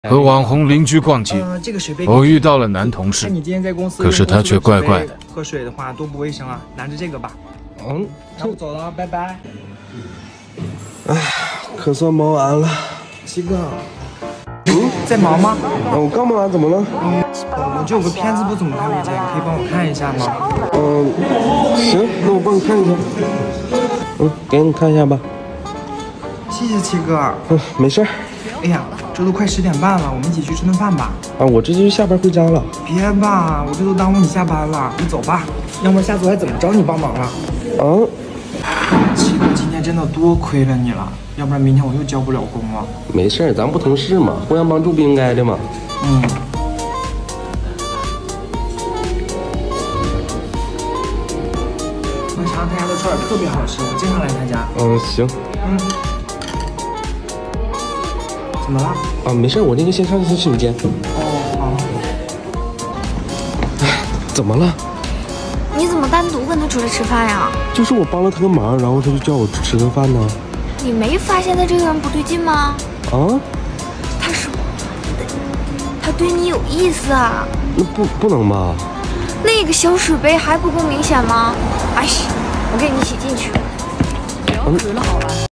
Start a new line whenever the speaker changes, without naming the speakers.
和网红邻居逛街，
这个水杯
偶遇到了男同事，
你今天在公司，
可是他却怪怪的。
喝水的话多不卫生啊，拿着这个吧。那我走了，拜拜。
哎，可算忙完了。
七哥，在忙吗？
我刚忙完，怎么了？
我这有个片子不怎么看得见，可以帮我看一下吗？
行，那我帮你看一下。给你看一下吧。
谢谢七哥。
没事儿。
哎呀，这都快10点半了，我们一起去吃顿饭吧。
我这就是下班回家了。
别吧，我这都耽误你下班了，你走吧，要不然下次我还怎么找你帮忙了？七哥，今天真的多亏了你了，要不然明天我又交不了工了。
没事儿，咱不同事嘛，互相帮助不应该的吗？
那尝他家的串特别好吃，我经常来他家。
行。
怎么了？
没事儿，我那个先上洗手间。
好。
怎么了？
你怎么单独跟他出来吃饭呀？
就是我帮了他个忙，然后他就叫我吃个饭呢。
你没发现他这个人不对劲吗？他对你有意思啊？
那不能吧？
那个小水杯还不够明显吗？哎，我给你一起进去。不要吃了，好吧？